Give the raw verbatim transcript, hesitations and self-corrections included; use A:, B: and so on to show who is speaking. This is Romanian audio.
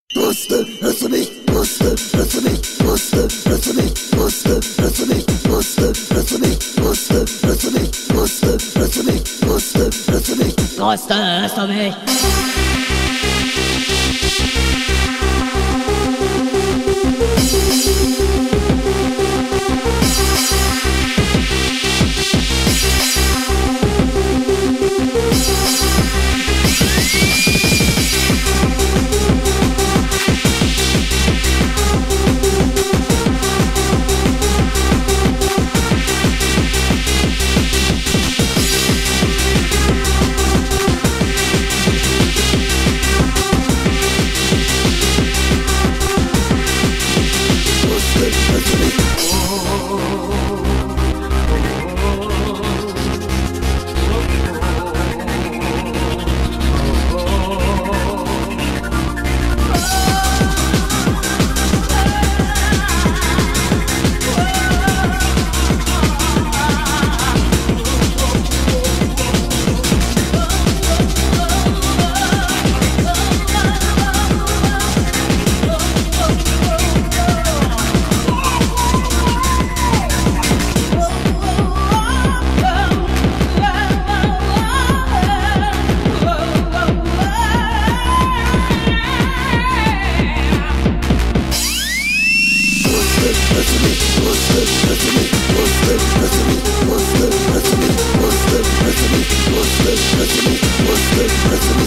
A: Droste, hörst du mich? Droste, hörst du mich? Droste, hörst du mich? Droste, hörst du mich? Droste, hörst du mich? Droste, hörst du mich? Droste, hörst du mich? Droste, hörst du mich?
B: Droste, hörst du mich?
A: Hörst du mich?